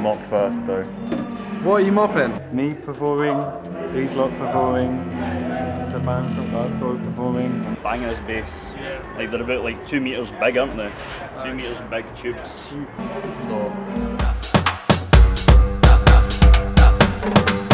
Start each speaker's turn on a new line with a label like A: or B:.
A: mop first though.
B: What are you mopping?
A: Me performing, these lot performing, there's a band from Glasgow performing. Bangers bass, like they're about like 2 metres big, aren't they? 2 metres big tubes. So